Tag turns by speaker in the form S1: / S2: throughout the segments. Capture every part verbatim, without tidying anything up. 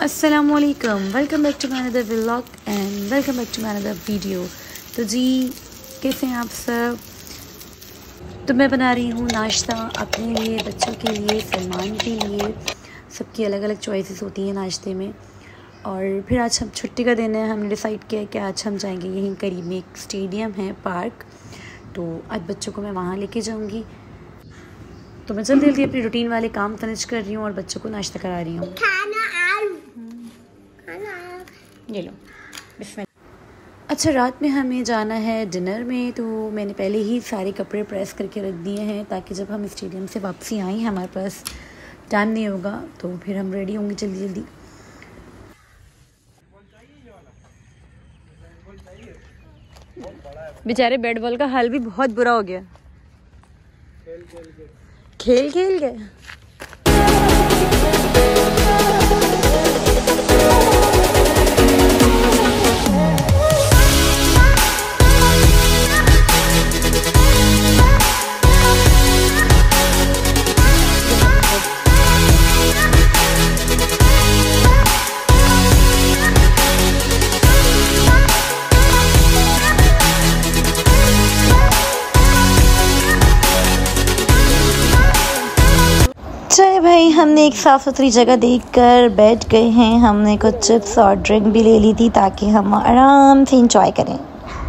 S1: अस्सलामुअलैकुम, welcome back to my another vlog and welcome back to my another video. तो जी कैसे हैं आप सब। तो मैं बना रही हूँ नाश्ता अपने लिए, बच्चों के लिए, सलमान के लिए। सबकी अलग अलग चॉइसेस होती हैं नाश्ते में। और फिर आज हम छुट्टी का दिन है, हमने डिसाइड किया कि आज हम जाएंगे यहीं करीब में एक स्टेडियम है, पार्क। तो आज बच्चों को मैं वहाँ लेके जाऊँगी। तो मैं जल्दी जल्दी अपनी रूटीन वाले काम फिनिश कर रही हूँ और बच्चों को नाश्ता करा रही हूँ। ये लो बिस्मिल्लाह। अच्छा, रात में हमें जाना है डिनर में, तो मैंने पहले ही सारे कपड़े प्रेस करके रख दिए हैं ताकि जब हम स्टेडियम से वापसी आएँ हमारे पास टाइम नहीं होगा, तो फिर हम रेडी होंगे जल्दी जल्दी। बेचारे बैट बॉल का हाल भी बहुत बुरा हो गया, खेल खेल के। चले भाई, हमने एक साफ़ सुथरी जगह देखकर बैठ गए हैं। हमने कुछ चिप्स और ड्रिंक भी ले ली थी ताकि हम आराम से इंजॉय करें।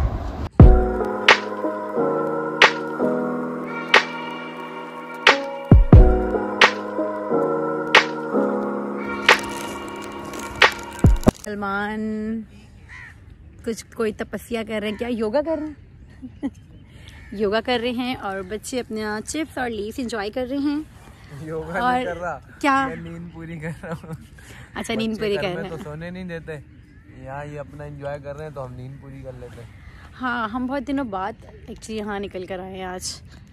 S1: सलमान कुछ कोई तपस्या कर रहे हैं, क्या योगा कर रहे हैं योगा कर रहे हैं और बच्चे अपना चिप्स और लेस इंजॉय कर रहे हैं।
S2: योगा
S1: और
S2: नहीं कर रहा,
S1: क्या
S2: मैं नींद पूरी कर रहा हूँ।
S1: अच्छा, नींद पूरी कर रहे हैं
S2: तो सोने नहीं देते, यहाँ ये अपना एंजॉय कर रहे हैं तो हम नींद पूरी कर लेते हैं।
S1: हाँ, हम बहुत दिनों बाद एक्चुअली यहाँ निकल कर आए हैं आज।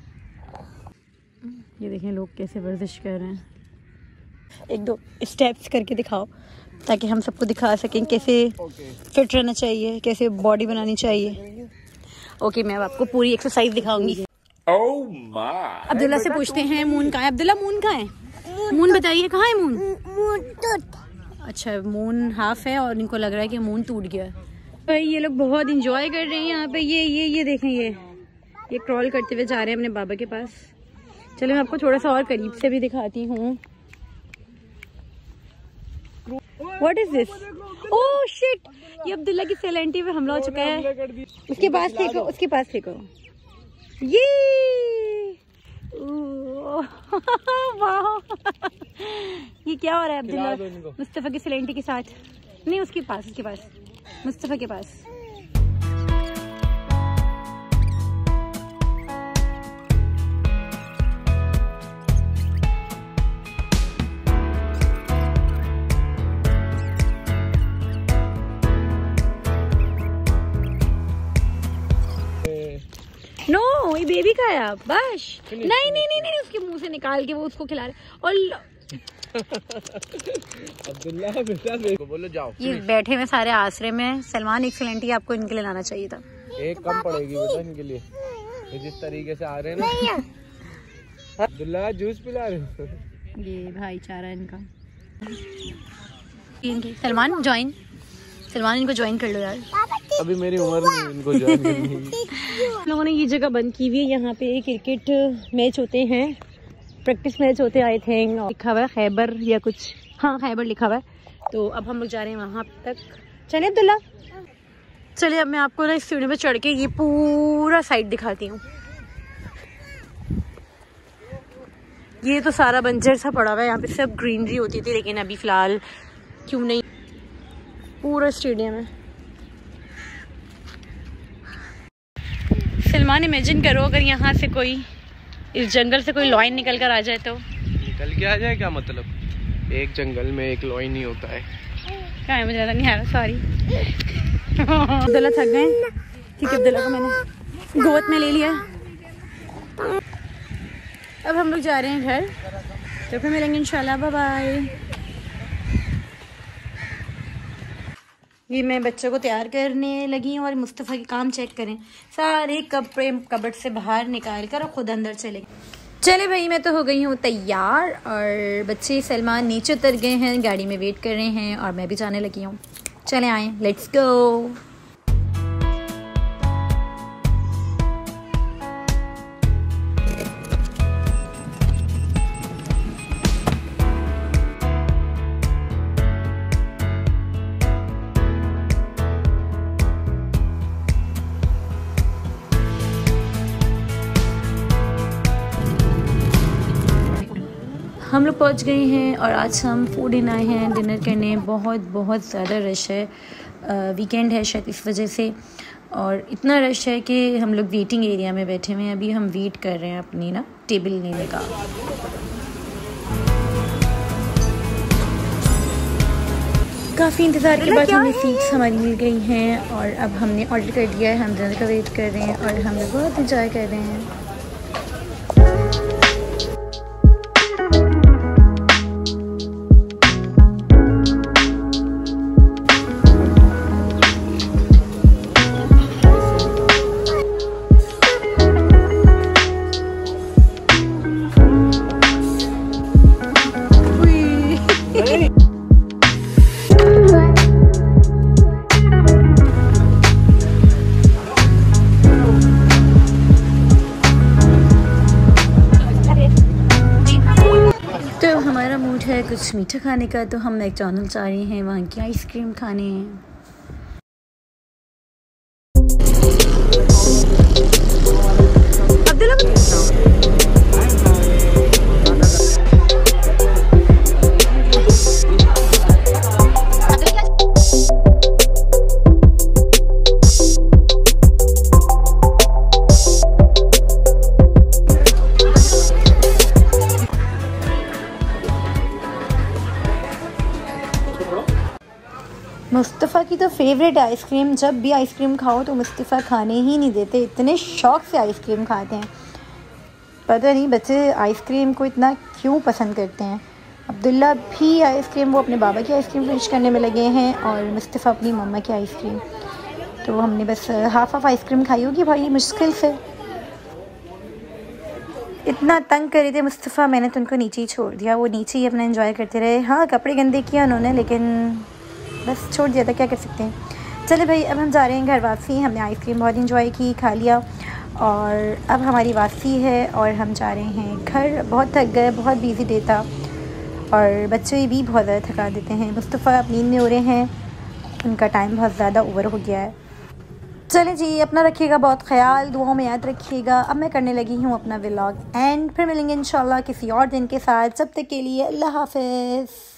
S1: ये देखें लोग कैसे वर्जिश कर रहे हैं। एक दो स्टेप्स करके दिखाओ ताकि हम सबको दिखा सकें कैसे फिट रहना चाहिए, कैसे बॉडी बनानी चाहिए। ओके, मैं अब आपको पूरी एक्सरसाइज दिखाऊंगी।
S3: Oh my.
S1: अब्दुल्ला से पूछते हैं मून कहाँ है। अब्दुल्ला, मून कहाँ है? मून बताइए, कहाँ है मून? मून टूट। अच्छा, मून हाफ है और इनको लग रहा है कि मून टूट गया। भाई ये लोग बहुत इंजॉय कर रहे हैं यहाँ पे। ये ये ये देखें, ये ये क्रॉल करते हुए जा रहे हैं अपने बाबा के पास। चलो मैं आपको थोड़ा सा और करीब से भी दिखाती हूँ। What is this? Oh shit! ये अब्दुल्ला की सेलेंटी पे हमला हो चुका है। उसके पास फेंको, उसके पास फेंको। ये वाह ये क्या हो रहा है अब्दुल्ला मुस्तफा की सिलेंटी के साथ? नहीं, उसके पास, उसके पास, मुस्तफा के पास। नो no, ये बेबी का है आप बस। नहीं नहीं नहीं नहीं उसके मुंह से निकाल के वो उसको खिला रहे। और
S2: अब्दुल्ला बेटा बोलो जाओ।
S1: ये बैठे हुए सारे आसरे में। सलमान, एक सिलेंटी आपको इनके लिए लाना चाहिए था।
S2: एक कम पड़ेगी बेटा इनके लिए, ये जिस तरीके से आ रहे हैं ना। अब्दुल्ला जूस पिला रहे हो।
S1: ये भाईचारा इनका। सलमान ज्वाइन, सलमान इनको ज्वाइन कर लो यार।
S2: अभी मेरी उम्र नहीं इनको ज्वाइन करनी है।
S1: लोगों ने ये जगह बंद की हुई है। यहाँ पे क्रिकेट मैच होते हैं, प्रैक्टिस मैच होते हैं आई थिंक। लिखा हुआ है खैबर या कुछ, हाँ खैबर लिखा हुआ है। तो अब हम लोग जा रहे हैं वहाँ तक। चलिए अब्दुल्ला, चलिए अब मैं आपको ना इस सीढ़ी पे चढ़ के ये पूरा साइड दिखाती हूँ। ये तो सारा बंजर सा पड़ा हुआ है, यहाँ पे सब ग्रीनरी होती थी, लेकिन अभी फिलहाल क्यों नहीं पूरा स्टेडियम है। सलमान, इमेजिन करो अगर यहाँ से कोई, इस जंगल से कोई लॉयन निकल कर आ जाए तो।
S2: निकल के आ जाए क्या मतलब? एक जंगल में एक लॉयन नहीं होता है।
S1: क्या है, मुझे ज़्यादा नहीं आ रहा, सॉरी। अब्दुल्ला थक गए क्योंकि अब्दुल्ला को मैंने गोद में ले लिया। अब हम लोग जा रहे हैं घर, तो फिर मिलेंगे इंशाल्लाह। Bye bye. ये मैं बच्चों को तैयार करने लगी हूँ और मुस्तफ़ा के काम चेक करें। सारे कपड़े कबर्ड से बाहर निकाल कर और खुद अंदर चले गए। चले भाई, मैं तो हो गई हूँ तैयार और बच्चे सलमान नीचे उतर गए हैं, गाड़ी में वेट कर रहे हैं और मैं भी जाने लगी हूँ। चले आए, लेट्स गो। हम लोग पहुंच गए हैं और आज हम फूड इन आए हैं डिनर करने। बहुत बहुत ज़्यादा रश है, वीकेंड है शायद इस वजह से, और इतना रश है कि हम लोग वेटिंग एरिया में बैठे हुए हैं। अभी हम वेट कर रहे हैं अपनी ना टेबल लेने का। काफ़ी इंतज़ार के बाद हमें सीट्स हमारी मिल गई हैं और अब हमने ऑर्डर कर दिया है। हम डिनर का वेट कर रहे हैं और हम लोग बहुत इंजॉय कर रहे हैं। तो हमारा मूड है कुछ मीठा खाने का, तो हम मैकडॉनल्ड्स जा रहे हैं वहाँ की आइसक्रीम खाने हैं। मुस्तफ़ा की तो फेवरेट आइसक्रीम, जब भी आइसक्रीम खाओ तो मुस्तफ़ा खाने ही नहीं देते, इतने शौक़ से आइसक्रीम खाते हैं। पता नहीं बच्चे आइसक्रीम को इतना क्यों पसंद करते हैं। अब्दुल्ला भी आइसक्रीम, वो अपने बाबा की आइसक्रीम फिनिश करने में लगे हैं और मुस्तफ़ा अपनी मम्मा की आइसक्रीम। तो हमने बस हाफ हाफ आइसक्रीम खाई होगी भाई, मुश्किल से। इतना तंग कर रहे थे मुस्तफ़ा, मैंने तो उनको नीचे ही छोड़ दिया, वो नीचे ही अपना एंजॉय करते रहे। हाँ, कपड़े गंदे किया उन्होंने, लेकिन बस छोड़ दिया था, क्या कर सकते हैं। चले भाई, अब हम जा रहे हैं घर वापसी। हमने आइसक्रीम बहुत इंजॉय की, खा लिया, और अब हमारी वापसी है और हम जा रहे हैं घर। बहुत थक गए, बहुत बिजी डे था और बच्चे भी बहुत ज़्यादा थका देते हैं। मुस्तफ़ा नींद में हो रहे हैं, उनका टाइम बहुत ज़्यादा ओवर हो गया है। चलें जी, अपना रखिएगा बहुत ख्याल, दुआओं में याद रखिएगा। अब मैं करने लगी हूँ अपना व्लॉग एंड, फिर मिलेंगे इंशाल्लाह किसी और दिन के साथ। जब तक के लिए अल्लाह हाफ़िज़।